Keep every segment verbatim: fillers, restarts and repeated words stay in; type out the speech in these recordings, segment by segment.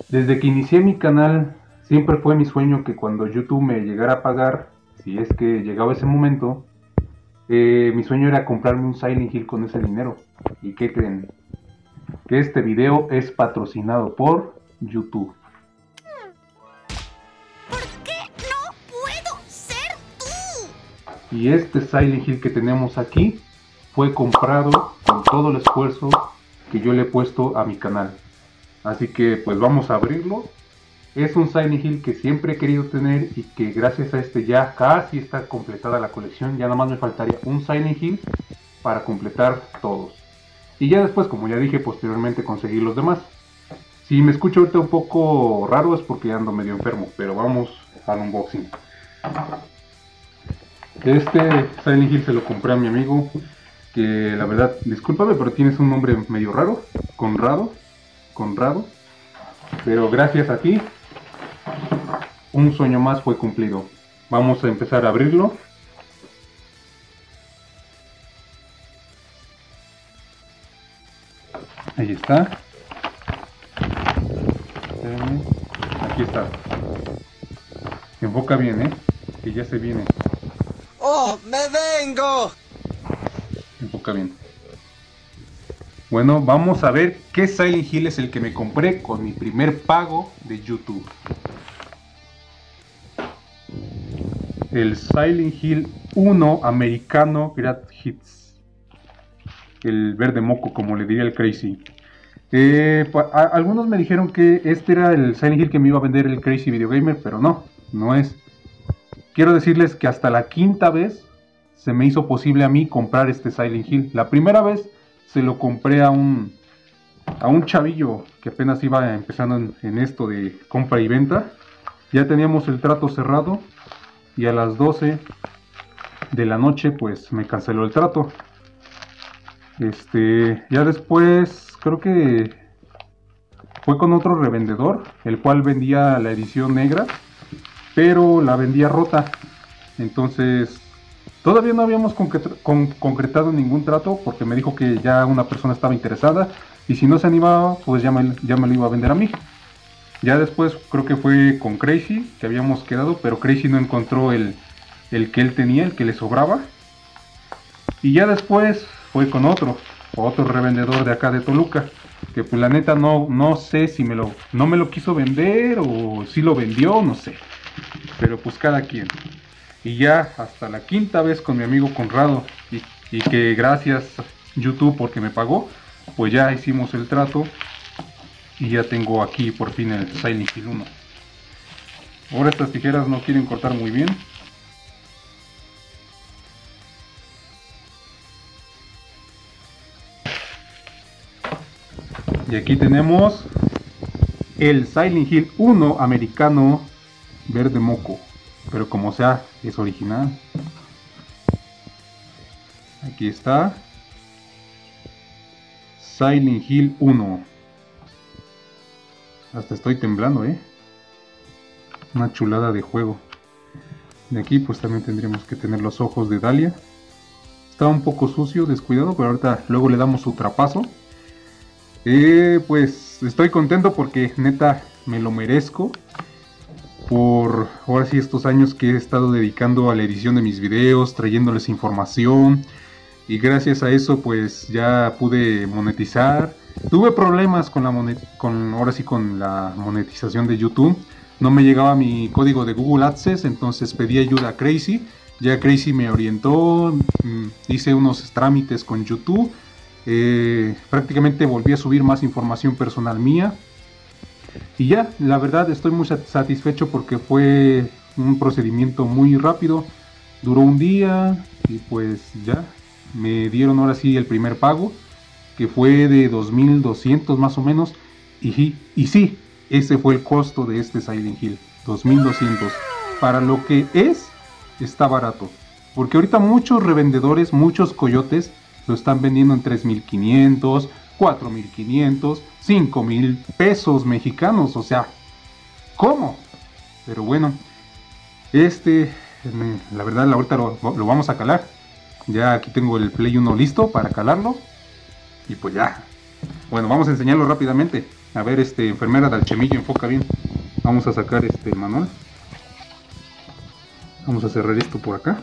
Desde que inicié mi canal, siempre fue mi sueño que cuando YouTube me llegara a pagar, si es que llegaba ese momento, eh, mi sueño era comprarme un Silent Hill con ese dinero. ¿Y qué creen? Que este video es patrocinado por YouTube. ¿Por qué no puedo ser tú? Y este Silent Hill que tenemos aquí fue comprado con todo el esfuerzo que yo le he puesto a mi canal. Así que pues vamos a abrirlo. Es un Silent Hill que siempre he querido tener y que gracias a este ya casi está completada la colección. Ya nada más me faltaría un Silent Hill para completar todos. Y ya después, como ya dije, posteriormente conseguir los demás. Si me escucho ahorita un poco raro es porque ando medio enfermo, pero vamos al unboxing. Este Silent Hill se lo compré a mi amigo, que la verdad, discúlpame, pero tienes un nombre medio raro, Conrado, Conrado. Pero gracias a ti, un sueño más fue cumplido. Vamos a empezar a abrirlo. Ahí está. Espérenme. Aquí está. Enfoca bien, ¿eh? Que ya se viene. ¡Oh, me vengo! Enfoca bien. Bueno, vamos a ver qué Silent Hill es el que me compré con mi primer pago de YouTube. El Silent Hill uno americano Great Hits. El verde moco, como le diría el Crazy. Eh, a, algunos me dijeron que este era el Silent Hill que me iba a vender el Crazy Video Gamer, pero no, no es. Quiero decirles que hasta la quinta vez se me hizo posible a mí comprar este Silent Hill. La primera vez se lo compré a un, a un chavillo que apenas iba empezando en, en esto de compra y venta. Ya teníamos el trato cerrado y a las doce de la noche pues me canceló el trato. Este, ya después creo que fue con otro revendedor, el cual vendía la edición negra, pero la vendía rota. Entonces todavía no habíamos concreta con concretado ningún trato, porque me dijo que ya una persona estaba interesada y si no se animaba pues ya me, ya me lo iba a vender a mí. Ya después creo que fue con Crazy que habíamos quedado, pero Crazy no encontró el, el que él tenía, el que le sobraba. Y ya después fue con otro, otro revendedor de acá de Toluca, que pues la neta no, no sé si me lo, no me lo quiso vender o si lo vendió, no sé. Pero pues cada quien. Y ya hasta la quinta vez con mi amigo Conrado, y, y que gracias YouTube porque me pagó, pues ya hicimos el trato y ya tengo aquí por fin el Silent Hill uno. Ahora estas tijeras no quieren cortar muy bien. Y aquí tenemos el Silent Hill uno americano verde moco, pero como sea es original. Aquí está Silent Hill uno. Hasta estoy temblando, eh. Una chulada de juego. De aquí pues también tendríamos que tener los ojos de Dahlia. Está un poco sucio, descuidado, pero ahorita luego le damos su trapazo. Eh, pues estoy contento porque neta me lo merezco. Por ahora sí estos años que he estado dedicando a la edición de mis videos, trayéndoles información. Y gracias a eso pues ya pude monetizar. Tuve problemas con la monet con ahora sí con la monetización de YouTube. No me llegaba mi código de Google AdSense, entonces pedí ayuda a Crazy. Ya Crazy me orientó, hice unos trámites con YouTube. Eh, prácticamente volví a subir más información personal mía. Y ya, la verdad estoy muy satisfecho porque fue un procedimiento muy rápido. Duró un día y pues ya me dieron ahora sí el primer pago, que fue de dos mil doscientos más o menos. Y, y sí, ese fue el costo de este Silent Hill, dos mil doscientos. Para lo que es, está barato. Porque ahorita muchos revendedores, muchos coyotes lo están vendiendo en tres mil quinientos, cuatro mil quinientos, cinco mil pesos mexicanos. O sea, ¿cómo? Pero bueno, este, la verdad, ahorita lo, lo vamos a calar. Ya aquí tengo el Play uno listo para calarlo. Y pues ya. Bueno, vamos a enseñarlo rápidamente. A ver, este, enfermera de Alchemillo, enfoca bien. Vamos a sacar este, el manual. Vamos a cerrar esto por acá.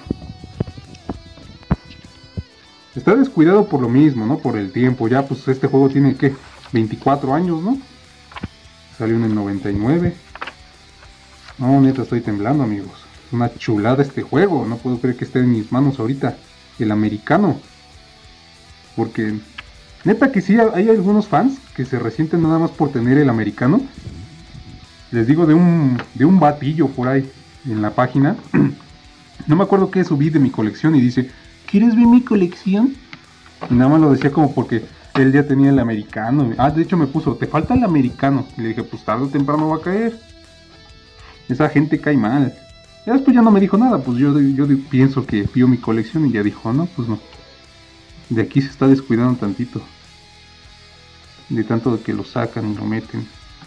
Está descuidado por lo mismo, ¿no? Por el tiempo. Ya, pues este juego tiene, ¿qué? veinticuatro años, ¿no? Salió en el noventa y nueve. No, neta, estoy temblando, amigos. Es una chulada este juego. No puedo creer que esté en mis manos ahorita. El americano. Porque, neta que sí, hay algunos fans que se resienten nada más por tener el americano. Les digo, de un, de un batillo por ahí en la página. No me acuerdo qué subí de mi colección y dice, ¿quieres ver mi colección? Y nada más lo decía como porque él ya tenía el americano. Ah, de hecho me puso, te falta el americano. Y le dije, pues tarde o temprano va a caer. Esa gente cae mal. Y después ya no me dijo nada, pues yo, yo pienso que vio mi colección y ya dijo, no, pues no. De aquí se está descuidando tantito. De tanto de que lo sacan y lo meten.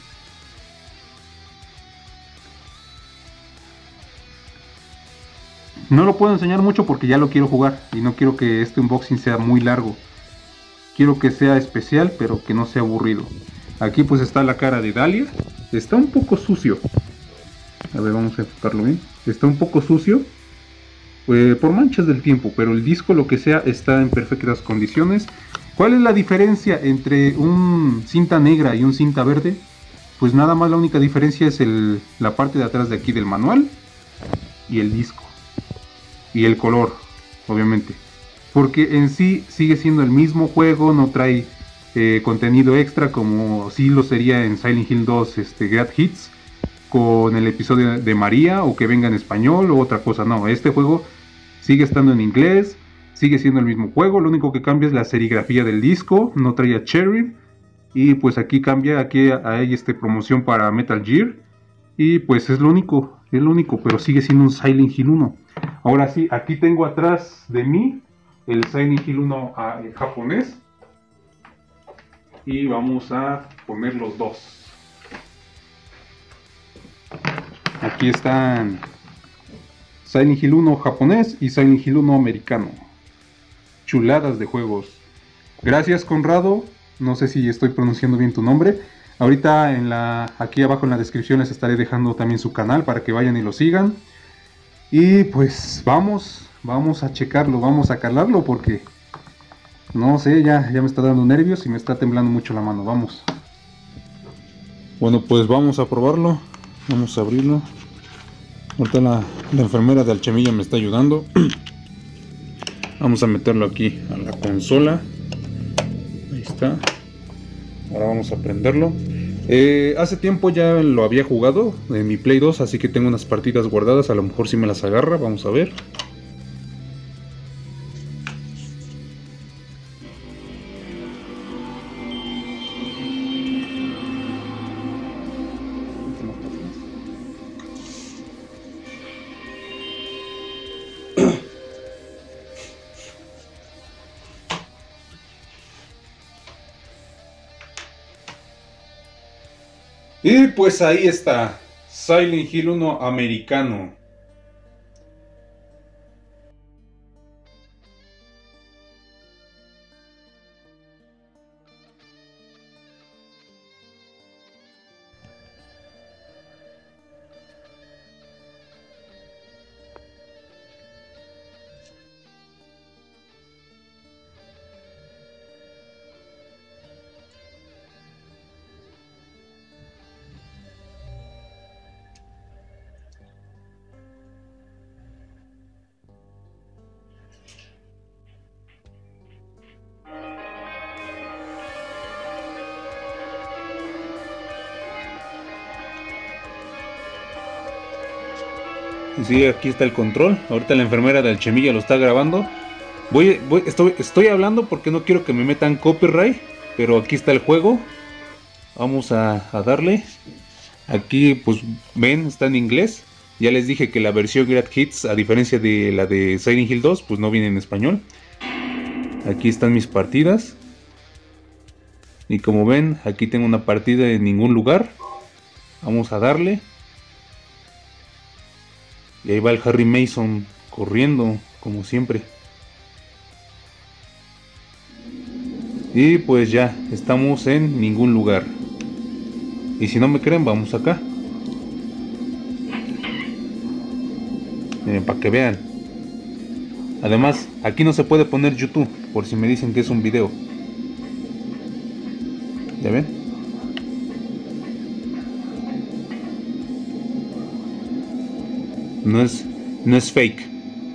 No lo puedo enseñar mucho porque ya lo quiero jugar. Y no quiero que este unboxing sea muy largo. Quiero que sea especial, pero que no sea aburrido. Aquí pues está la cara de Dahlia. Está un poco sucio. A ver, vamos a enfocarlo bien. Está un poco sucio. Eh, por manchas del tiempo, pero el disco, lo que sea, está en perfectas condiciones. ¿Cuál es la diferencia entre un cinta negra y un cinta verde? Pues nada más, la única diferencia es el, la parte de atrás de aquí del manual y el disco. Y el color, obviamente. Porque en sí sigue siendo el mismo juego, no trae eh, contenido extra como sí lo sería en Silent Hill dos, este, Great Hits, con el episodio de María, o que venga en español o otra cosa. No, este juego sigue estando en inglés, sigue siendo el mismo juego, lo único que cambia es la serigrafía del disco, no trae a Cherry, y pues aquí cambia, aquí hay este promoción para Metal Gear, y pues es lo único, es lo único, pero sigue siendo un Silent Hill uno. Ahora sí, aquí tengo atrás de mí el Silent Hill uno a, en japonés, y vamos a poner los dos. Aquí están Silent Hill uno japonés y Silent Hill uno americano. Chuladas de juegos. Gracias, Conrado. No sé si estoy pronunciando bien tu nombre. Ahorita en la, aquí abajo en la descripción les estaré dejando también su canal para que vayan y lo sigan. Y pues vamos, vamos a checarlo, vamos a calarlo porque no sé, ya, ya me está dando nervios y me está temblando mucho la mano. Vamos. Bueno, pues vamos a probarlo. Vamos a abrirlo. Ahorita la, la enfermera de Alchemilla me está ayudando. Vamos a meterlo aquí a la consola. Ahí está. Ahora vamos a prenderlo. Eh, hace tiempo ya lo había jugado en mi Play dos, así que tengo unas partidas guardadas. A lo mejor si me las agarra, vamos a ver. Y pues ahí está, Silent Hill uno americano. Y sí, aquí está el control. Ahorita la enfermera de Alchemilla lo está grabando. Voy, voy, estoy, estoy hablando porque no quiero que me metan copyright. Pero aquí está el juego. Vamos a, a darle. Aquí pues ven, está en inglés. Ya les dije que la versión Great Hits, a diferencia de la de Silent Hill dos, pues no viene en español. Aquí están mis partidas. Y como ven, aquí tengo una partida en ningún lugar. Vamos a darle. Y ahí va el Harry Mason corriendo, como siempre. Y pues ya, estamos en ningún lugar. Y si no me creen, vamos acá. Miren, para que vean. Además, aquí no se puede poner YouTube, por si me dicen que es un video. ¿Ya ven? No es, no es fake.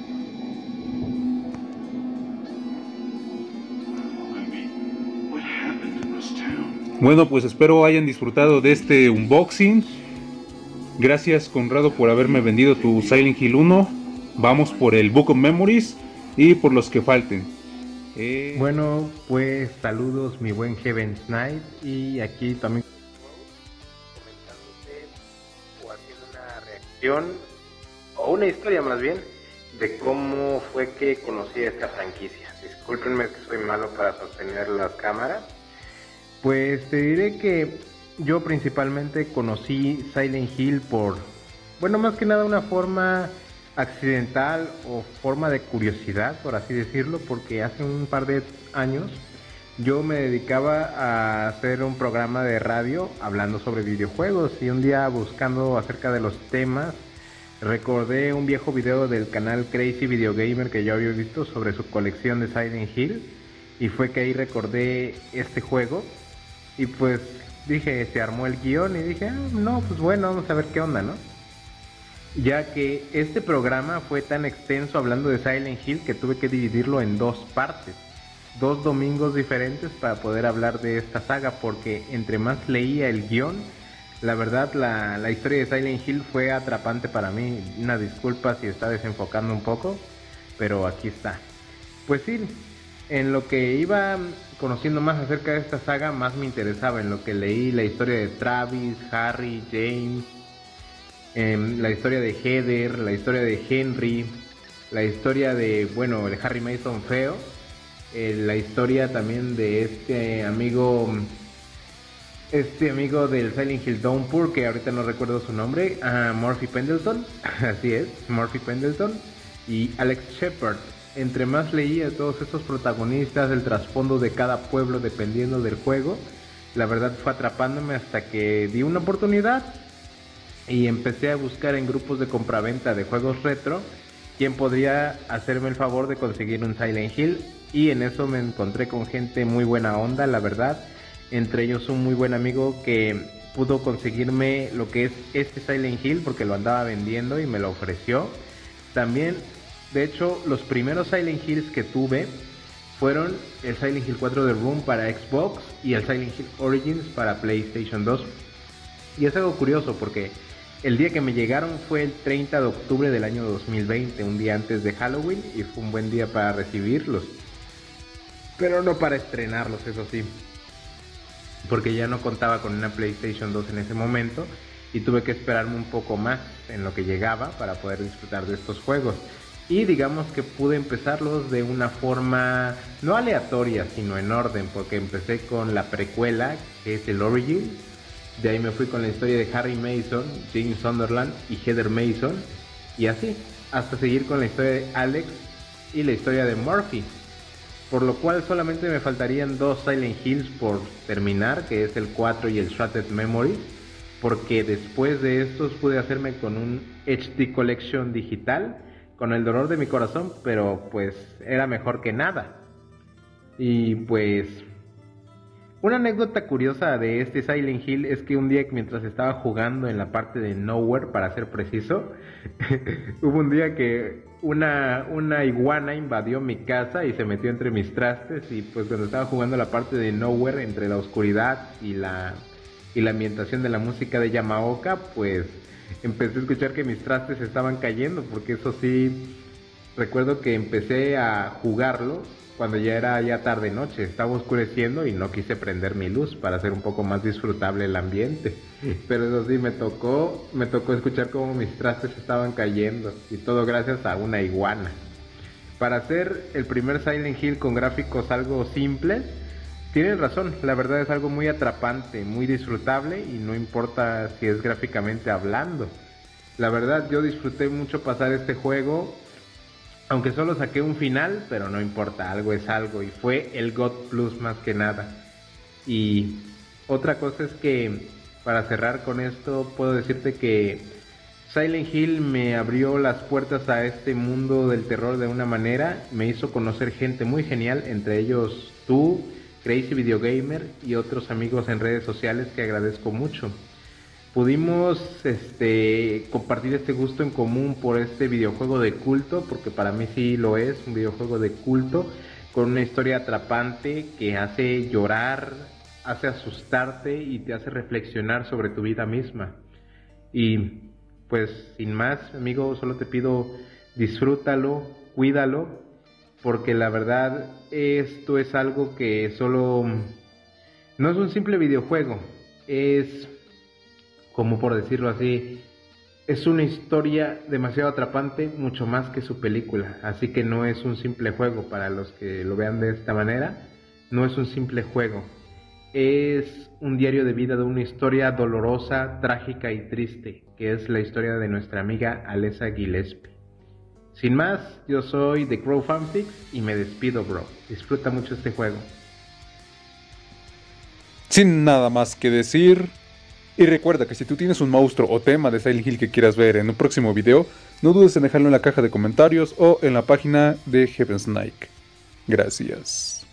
Bueno, pues espero hayan disfrutado de este unboxing. Gracias, Conrado, por haberme vendido tu Silent Hill uno. Vamos por el Book of Memories y por los que falten. Eh... Bueno, pues saludos mi buen Heaven Knight, y aquí también comentándote o haciendo una reacción o una historia más bien de cómo fue que conocí esta franquicia. Discúlpenme que soy malo para sostener las cámaras. Pues te diré que yo principalmente conocí Silent Hill por, bueno, más que nada una forma accidental o forma de curiosidad, por así decirlo, porque hace un par de años yo me dedicaba a hacer un programa de radio hablando sobre videojuegos, y un día buscando acerca de los temas recordé un viejo video del canal Crazy Video Gamer que yo había visto sobre su colección de Silent Hill, y fue que ahí recordé este juego. Y pues dije, se armó el guión y dije, ah, no, pues bueno, vamos a ver qué onda, ¿no? Ya que este programa fue tan extenso hablando de Silent Hill que tuve que dividirlo en dos partes, dos domingos diferentes para poder hablar de esta saga, porque entre más leía el guión, la verdad la, la historia de Silent Hill fue atrapante para mí. Una disculpa si está desenfocando un poco, pero aquí está. Pues sí, en lo que iba conociendo más acerca de esta saga, más me interesaba. En lo que leí la historia de Travis, Harry, James, eh, la historia de Heather, la historia de Henry, la historia de, bueno, el Harry Mason feo, eh, la historia también de este amigo, este amigo del Silent Hill Downpour, que ahorita no recuerdo su nombre, uh, Murphy Pendleton, así es, Murphy Pendleton, y Alex Shepard. Entre más leía todos estos protagonistas, el trasfondo de cada pueblo dependiendo del juego, la verdad fue atrapándome hasta que di una oportunidad y empecé a buscar en grupos de compraventa de juegos retro quién podría hacerme el favor de conseguir un Silent Hill, y en eso me encontré con gente muy buena onda, la verdad. Entre ellos un muy buen amigo que pudo conseguirme lo que es este Silent Hill porque lo andaba vendiendo y me lo ofreció. También, de hecho, los primeros Silent Hills que tuve fueron el Silent Hill cuatro de Room para Xbox y el Silent Hill Origins para PlayStation dos. Y es algo curioso porque el día que me llegaron fue el treinta de octubre del año dos mil veinte, un día antes de Halloween, y fue un buen día para recibirlos. Pero no para estrenarlos, eso sí, porque ya no contaba con una PlayStation dos en ese momento y tuve que esperarme un poco más en lo que llegaba para poder disfrutar de estos juegos. Y digamos que pude empezarlos de una forma no aleatoria, sino en orden, porque empecé con la precuela, que es el Origin. De ahí me fui con la historia de Harry Mason, James Sunderland y Heather Mason, y así, hasta seguir con la historia de Alex y la historia de Murphy. Por lo cual solamente me faltarían dos Silent Hills por terminar, que es el cuatro y el Shattered Memories, porque después de estos pude hacerme con un H D Collection digital, con el dolor de mi corazón, pero pues era mejor que nada. Y pues una anécdota curiosa de este Silent Hill es que un día mientras estaba jugando en la parte de Nowhere, para ser preciso, hubo un día que una, una iguana invadió mi casa y se metió entre mis trastes, y pues cuando estaba jugando la parte de Nowhere, entre la oscuridad y la, y la ambientación de la música de Yamaoka, pues empecé a escuchar que mis trastes estaban cayendo, porque eso sí, recuerdo que empecé a jugarlo cuando ya era ya tarde noche, estaba oscureciendo y no quise prender mi luz para hacer un poco más disfrutable el ambiente. Pero eso sí, me tocó, me tocó escuchar cómo mis trastes estaban cayendo, y todo gracias a una iguana. Para hacer el primer Silent Hill con gráficos algo simples, tienen razón, la verdad es algo muy atrapante, muy disfrutable, y no importa si es gráficamente hablando. La verdad yo disfruté mucho pasar este juego, aunque solo saqué un final, pero no importa, algo es algo, y fue el God Plus más que nada. Y otra cosa es que para cerrar con esto, puedo decirte que Silent Hill me abrió las puertas a este mundo del terror de una manera, me hizo conocer gente muy genial, entre ellos tú, Crazy Video Gamer y otros amigos en redes sociales que agradezco mucho. Pudimos este, compartir este gusto en común por este videojuego de culto, porque para mí sí lo es, un videojuego de culto, con una historia atrapante que hace llorar, hace asustarte y te hace reflexionar sobre tu vida misma. Y pues sin más, amigo, solo te pido disfrútalo, cuídalo, porque la verdad esto es algo que solo no es un simple videojuego, es, como por decirlo así, es una historia demasiado atrapante, mucho más que su película, así que no es un simple juego. Para los que lo vean de esta manera, no es un simple juego, es un diario de vida de una historia dolorosa, trágica y triste, que es la historia de nuestra amiga Alessa Gillespie. Sin más, yo soy The Crow Fanfics y me despido, bro. Disfruta mucho este juego. Sin nada más que decir, y recuerda que si tú tienes un monstruo o tema de Silent Hill que quieras ver en un próximo video, no dudes en dejarlo en la caja de comentarios o en la página de Heaven's Night. Gracias.